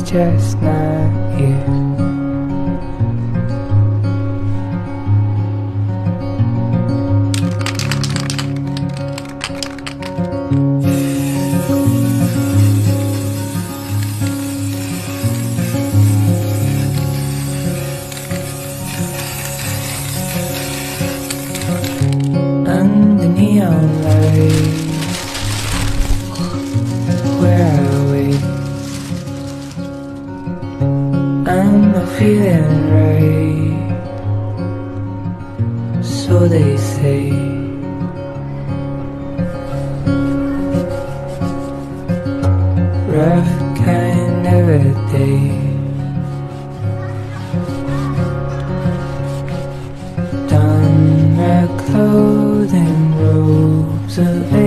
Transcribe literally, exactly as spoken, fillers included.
just not you. Under neon lights, where are we? I'm not feeling right, so they say. Rough kind of a day. Done my clothing, robes of